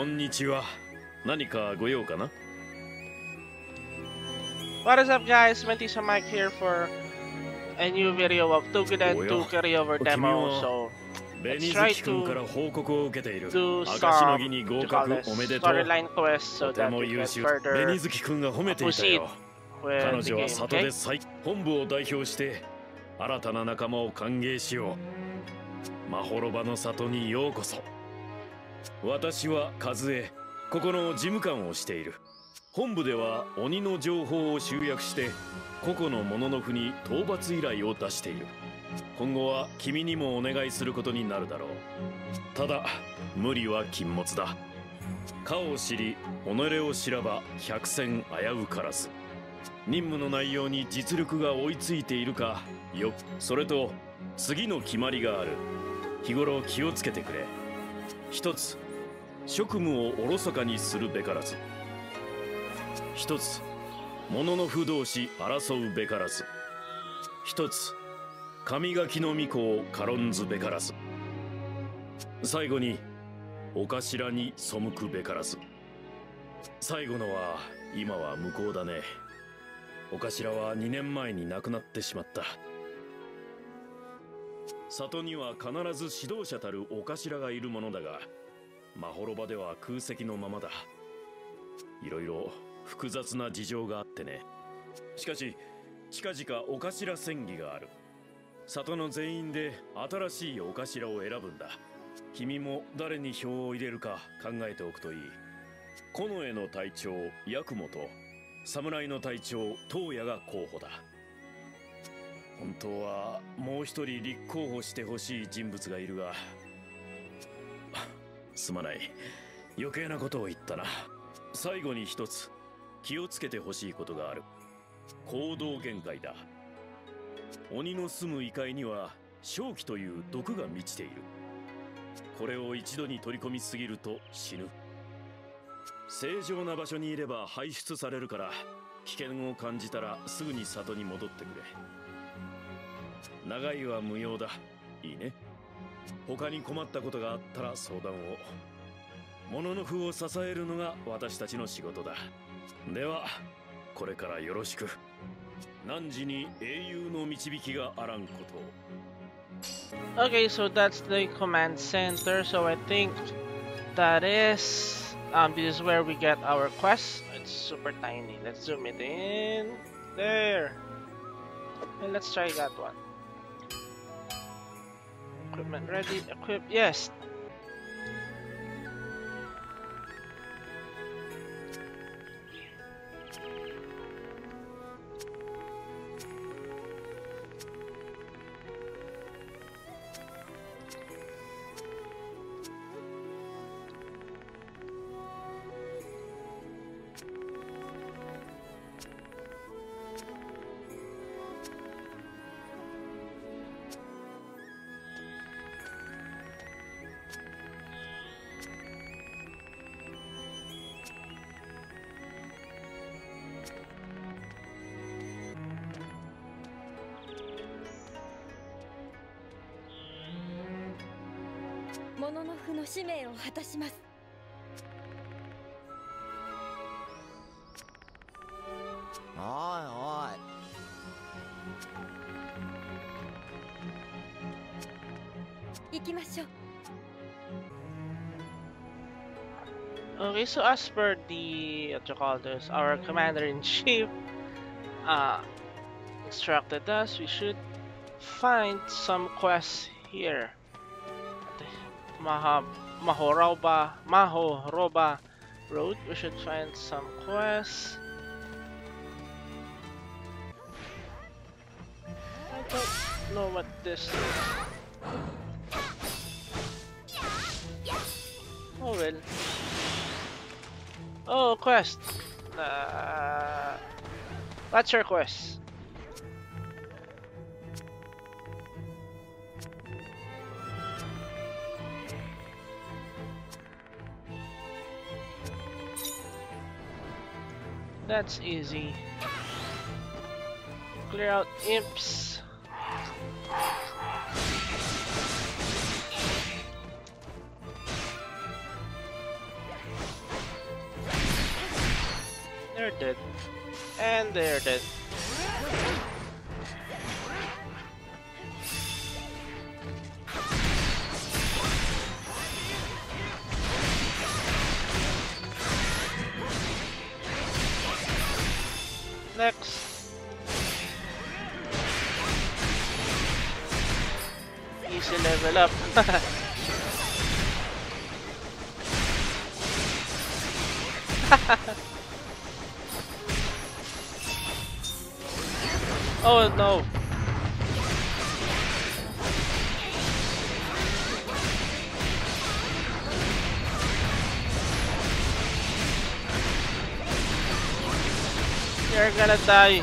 んにちは。何かご用かな? What is up, guys? Mentisa Mike here for a new video of Toguden 2 carryover demo. So let's try to do some storyline quests so that we can further proceed with the game, okay? 本部を代表して新たな仲間を歓迎しよう。まほろばの里にようこそ。私は和江、ここの事務官をしている。本部では鬼の情報を集約して個々の者の府に討伐依頼を出している。今後は君にもお願いすることになるだろう。ただ無理は禁物だ。かを知り己を知らば百戦危うからず。任務の内容に実力が追いついているかよ。それと次の決まりがある。日頃気をつけてくれ。一つ、職務をおろそかにするべからず。一つ、物の不同士争うべからず。一つ、神垣の巫女を軽んずべからず。最後に、お頭に背くべからず。最後のは今は無効だね。お頭は2年前に亡くなってしまった。里には必ず指導者たるお頭がいるものだが、まほろばでは空席のままだ。いろいろ複雑な事情があってね。しかし近々お頭選議がある。里の全員で新しいお頭を選ぶんだ。君も誰に票を入れるか考えておくといい。近衛の隊長八雲と侍の隊長東野が候補だ。本当はもう一人立候補してほしい人物がいるが、すまない、余計なことを言ったな。最後に一つ気をつけてほしいことがある。行動限界だ。鬼の住む異界には瘴気という毒が満ちている。これを一度に取り込みすぎると死ぬ。正常な場所にいれば排出されるから、危険を感じたらすぐに里に戻ってくれ。長いは無用だ。いいね。他に困ったことがあったら相談を。物の府を支えるのが私たちの仕事だ。ではこれからよろしく。汝に英雄の導きがあらんことを。 Okay, so that's the command center. So I think that is this is where we get our quest. It's super tiny. Let's zoom it in. There. And let's try that one. Equipment ready. Equip. Yes. 物の府の使命を果たします。 おいおい。行きましょう。 Okay, so as per the what you call this, our commander-in-chief instructed us, we should find some quests here. Mahoroba Road. We should find some quests. I don't know what this is. Oh well. Oh, quest. What's your quest? That's easy. Clear out imps. They're dead. And they're dead. Next. Easy level up. Oh no. You're gonna die.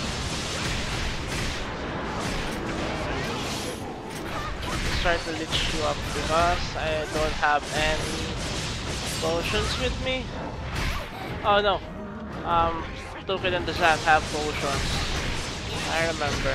Let's try to leech you up because I don't have any potions with me. Oh no. Toukiden doesn't have potions. I remember.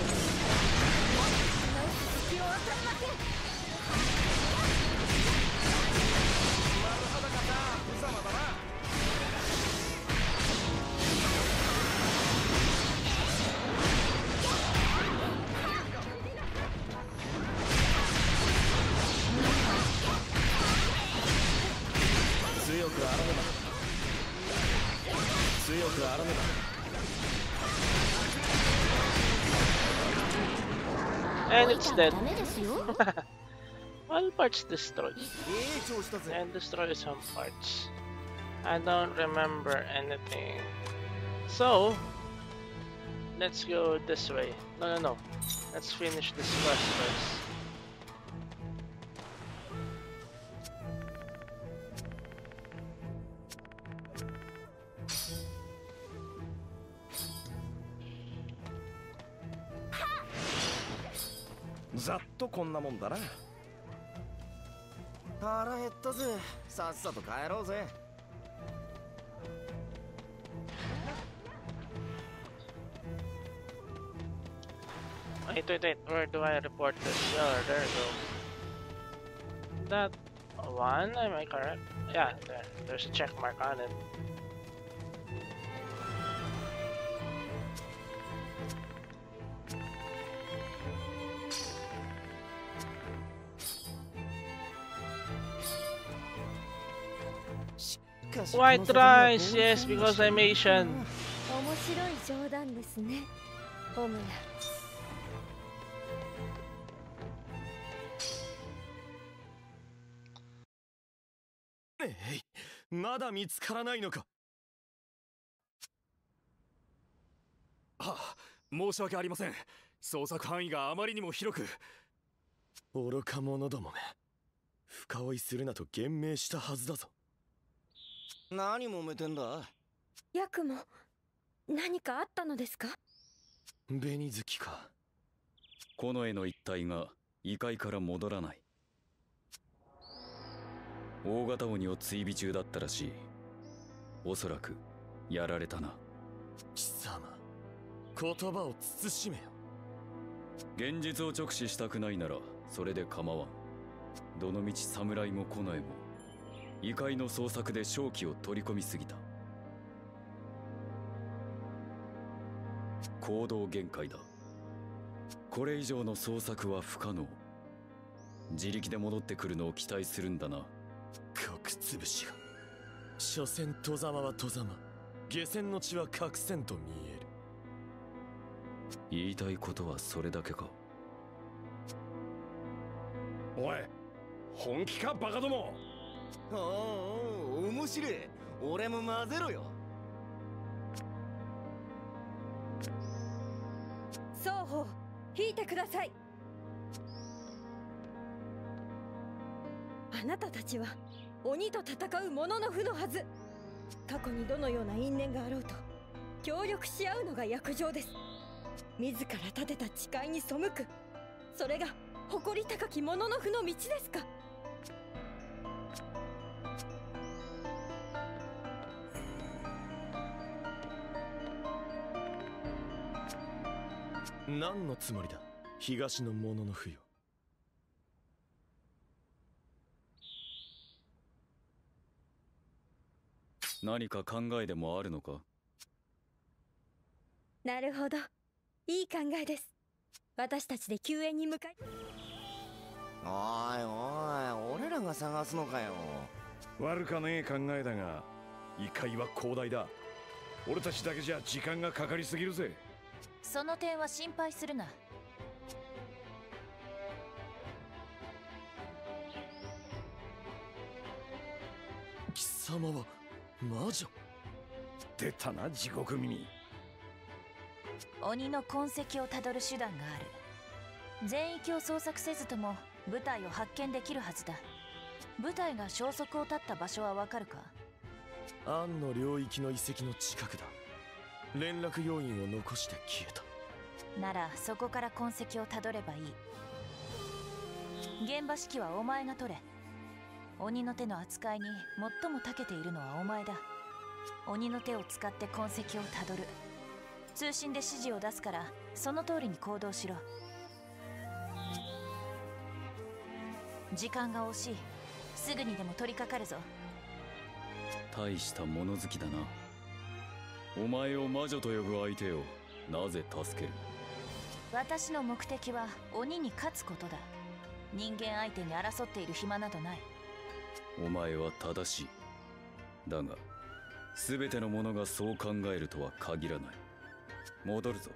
And it's dead. All parts destroyed. And destroy some parts. I don't remember anything. So, let's go this way. No. Let's finish this quest first. ざっとこんなもんだな。腹減ったぜ。さっさと帰ろうぜ。 Wait, where do I report this? Oh, there you go. That one, am I correct? Yeah, there's a check mark on it. White rice, yes, because I'm Asian. 面白い冗談ですね、ホムラ。 まだ見つからないのか。申し訳ありません。捜索範囲があまりにも広く。愚か者どもめ。深追いするなと言明したはずだぞ。 何揉めてんだ。 ヤクモ、何かあったのですか。 紅月か。 近衛の一帯が異界から戻らない。大型鬼を追尾中だったらしい。おそらくやられたな。 貴様、言葉を慎めよ。 現実を直視したくないならそれで構わん。どのみち侍も近衛も異界の捜索で正気を取り込みすぎた。行動限界だ。これ以上の捜索は不可能。自力で戻ってくるのを期待するんだな。 極つぶしが。所詮外様は外様、下船の血は隠せんと見える。 言いたいことはそれだけか。 おい、本気かバカども。 おお、面白い。俺も混ぜろよ。 双方引いてください。あなたたちは鬼と戦う者の負のはず。過去にどのような因縁があろうと協力し合うのが約定です。自ら立てた誓いに背く、それが誇り高き者の負の道ですか。 何のつもりだ、東の者の負よ。 何か考えでもあるのか？ なるほど、いい考えです。私たちで救援に向かい。 おいおい、俺らが探すのかよ。 悪かねえ考えだが、異界は広大だ。俺たちだけじゃ時間がかかりすぎるぜ。 その点は心配するな。 貴様は魔女？ 出たな、地獄耳。 鬼の痕跡をたどる手段がある。全域を捜索せずとも部隊を発見できるはずだ。部隊が消息を絶った場所はわかるか？ アンの領域の遺跡の近くだ。連絡要員を残して消えた。 ならそこから痕跡をたどればいい。現場指揮はお前が取れ。鬼の手の扱いに最も長けているのはお前だ。鬼の手を使って痕跡をたどる。通信で指示を出すからその通りに行動しろ。時間が惜しい。すぐにでも取り掛かるぞ。 大した物好きだな。お前を魔女と呼ぶ相手をなぜ助ける？ 私の目的は鬼に勝つことだ。人間相手に争っている暇などない。 お前は正しい。だが全ての者がそう考えるとは限らない。戻るぞ。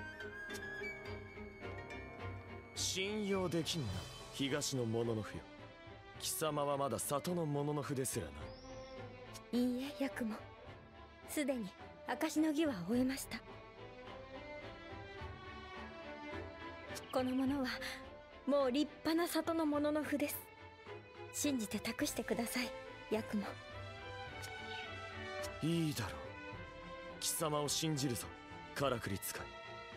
信用できんな、東の者の符よ。貴様はまだ里の者の符ですらな。 いいえ、ヤクモ。すでに証の儀は終えました。この者はもう立派な里の者の符です。信じて託してください、ヤクモ。 いいだろう。貴様を信じるぞ、カラクリ使い。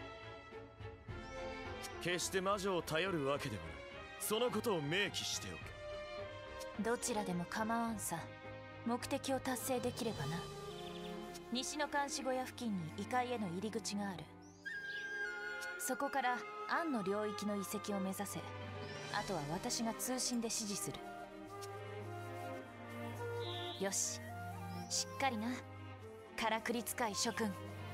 決して魔女を頼るわけではない。そのことを明記しておけ。 どちらでも構わんさ。目的を達成できればな。西の監視小屋付近に異界への入り口がある。そこからアンの領域の遺跡を目指せ。あとは私が通信で指示する。よし、しっかりな、カラクリ使い諸君。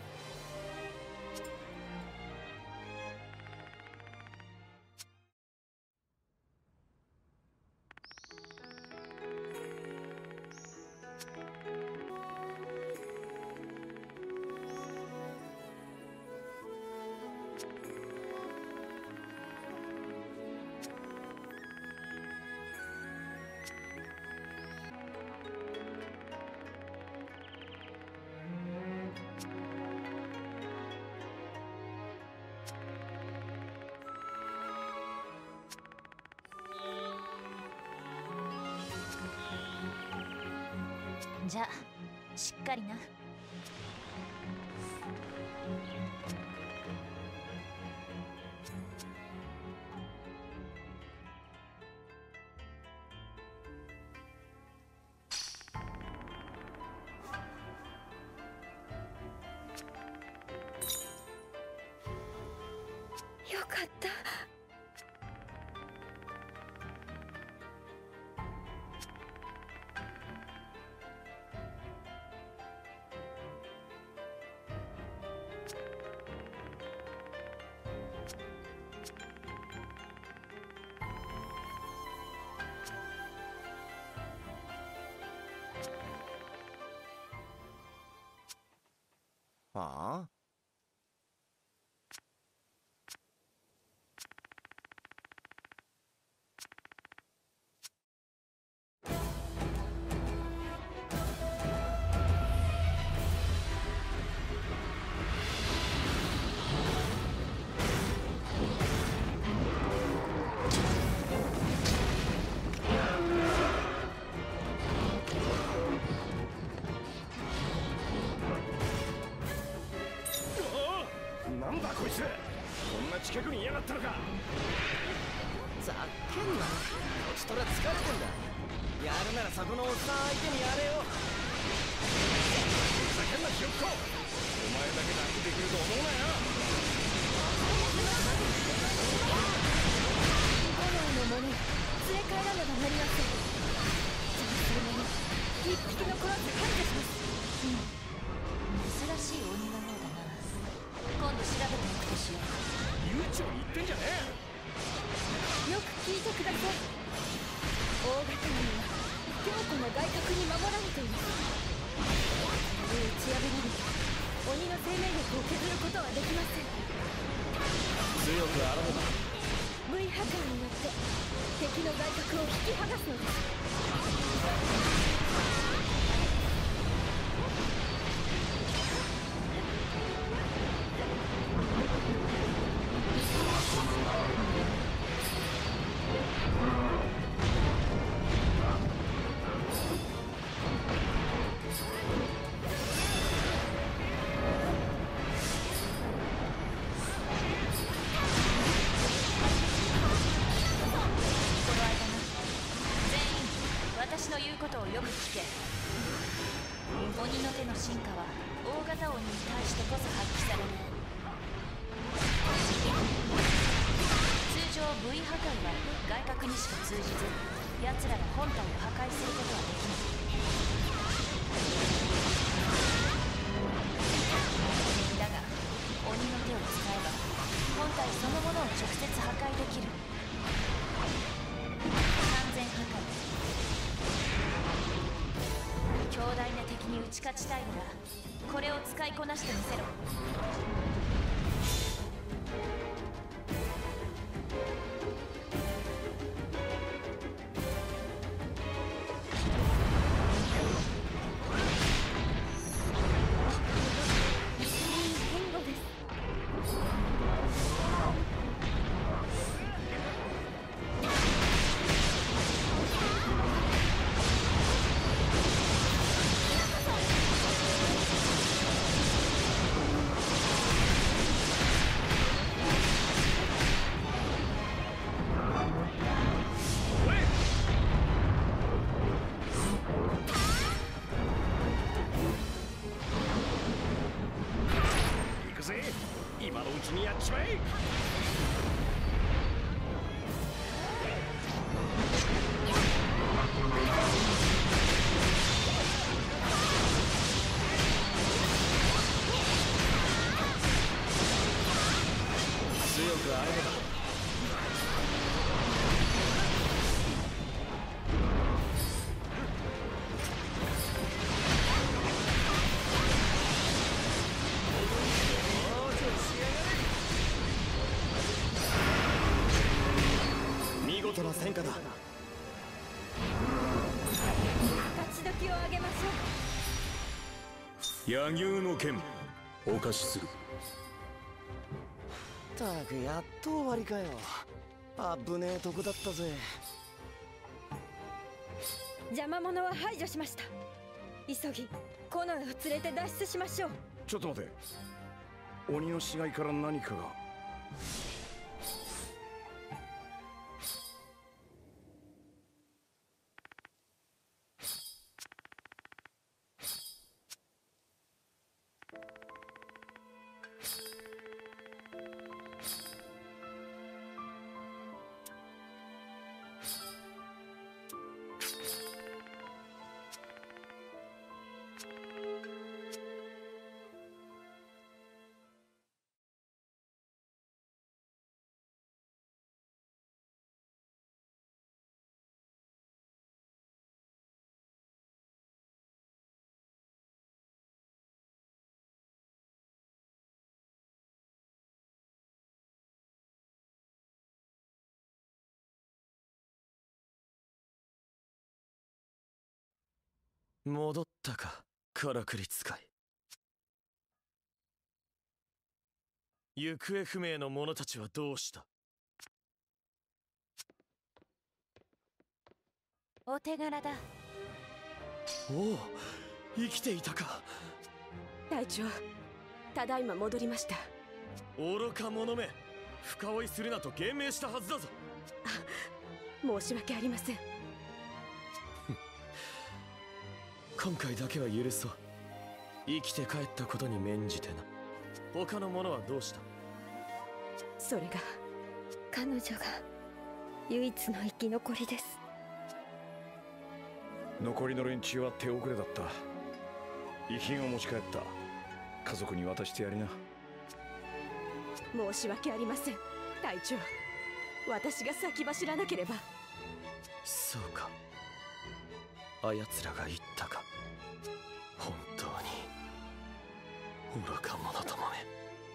じゃあしっかりな。 よかった。 ああ、 なんだこいつ、こんな近くにいやがったのか。 ざっけんな。こちとら疲れてんだ。やるならそこのおっさん相手にやれよ。 ふざけんなひよっこ、お前だけ楽できると思うなよ。 炎の者、連れ帰らねばなりません。邪魔する者、一匹残らず排除します。 しよう。 悠長に言ってんじゃねよく聞いてください。大型軍は強固な外角に守られています。打ち破られて鬼の生命力を削ることはできません。 強くあらねば V ハカーによって敵の外角を引き剥がすのです。 私の言うことをよく聞け。鬼の手の進化は大型鬼に対してこそ発揮される。通常 V 破壊は外角にしか通じず、奴らが本体を破壊することはできない。だが鬼の手を使えば本体そのものを直接破壊できる。完全破壊。強大な敵に打ち勝ちたいならこれを使いこなしてみせろ。 今のうちにやっちまえ。強くあれば戦果だ。 勝ち時を上げましょう。柳生の剣お貸しする。 たくやっと終わりかよ。あぶねえとこだったぜ。 邪魔者は排除しました。急ぎ近衛を連れて脱出しましょう。 ちょっと待て。鬼の死骸から何かが。 戻ったか、からくり使い。行方不明の者たちはどうした？ お手柄だ。 おお、生きていたか。 隊長、ただいま戻りました。 愚か者め、深追いするなと言命したはずだぞ。 申し訳ありません。 今回だけは許そう。生きて帰ったことに免じてな。他の者はどうした？ それが彼女が唯一の生き残りです。 残りの連中は手遅れだった。遺品を持ち帰った。家族に渡してやりな。 申し訳ありません隊長。私が先走らなければ。 そうか、あやつらが言ったか。本当に愚か者どもめ。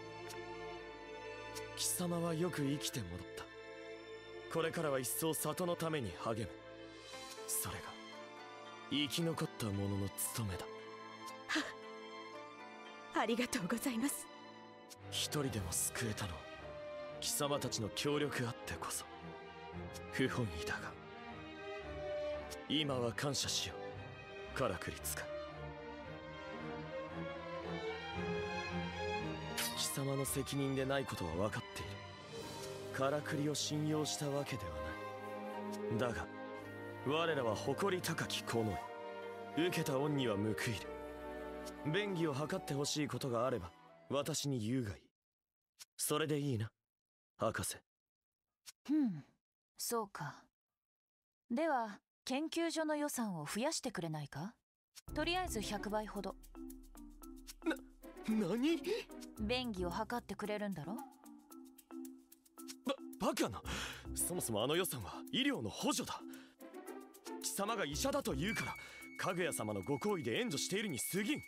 貴様はよく生きて戻った。これからは一層里のために励む。それが生き残った者の務めだ。 ありがとうございます。 一人でも救えたのは貴様たちの協力あってこそ。不本意だが今は感謝しよう、カラクリ使い。貴様の責任でないことは分かっている。カラクリを信用したわけではない。だが我らは誇り高きこの受けた恩には報いる。便宜を図ってほしいことがあれば私に言うがいい。それでいいな、博士。 そうか。では研究所の予算を増やしてくれないか。とりあえず100倍ほど。 何？ 便宜を図ってくれるんだろ。 バカな。そもそもあの予算は医療の補助だ。貴様が医者だと言うからかぐや様のご好意で援助しているに過ぎん。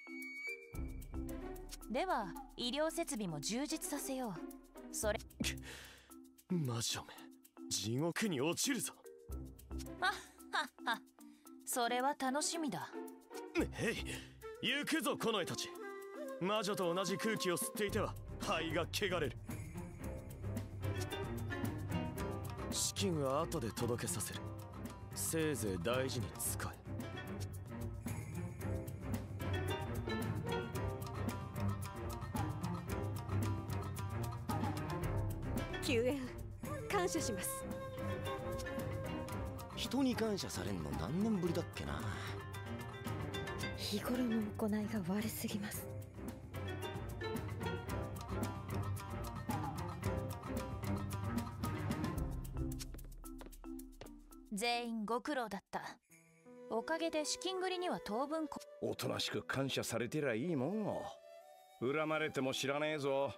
では医療設備も充実させよう。それ魔女め、地獄に落ちるぞ。 それは楽しみだ。 へい、行くぞ近衛たち。魔女と同じ空気を吸っていては肺が汚れる。資金は後で届けさせる。せいぜい大事に使え。 救援感謝します。 人に感謝されんの何年ぶりだっけな。 日頃の行いが悪すぎます。 全員ご苦労だった。おかげで資金繰りには当分おとなしく感謝されてりゃいいもんを。恨まれても知らねえぞ。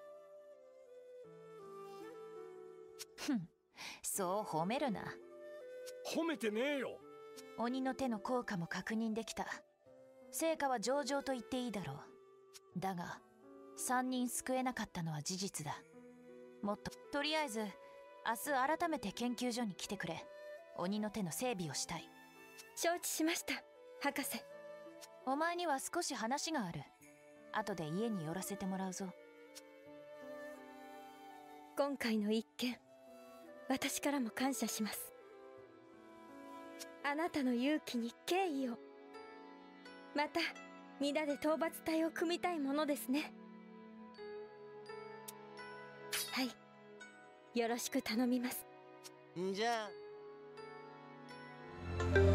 そう褒めるな。 褒めてねえよ。 鬼の手の効果も確認できた。成果は上々と言っていいだろう。だが3人救えなかったのは事実だ。もっとりあえず明日改めて研究所に来てくれ。鬼の手の整備をしたい。 承知しました博士。 お前には少し話がある。後で家に寄らせてもらうぞ。 今回の一件、私からも感謝します。あなたの勇気に敬意を。また皆で討伐隊を組みたいものですね。はい、よろしく頼みます。 んじゃあ